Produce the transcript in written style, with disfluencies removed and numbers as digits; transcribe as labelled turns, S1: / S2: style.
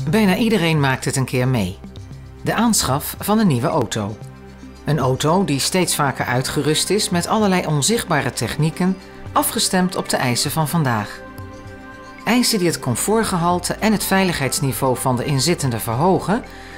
S1: Bijna iedereen maakt het een keer mee. De aanschaf van een nieuwe auto. Een auto die steeds vaker uitgerust is met allerlei onzichtbare technieken, afgestemd op de eisen van vandaag. Eisen die het comfortgehalte en het veiligheidsniveau van de inzittenden verhogen,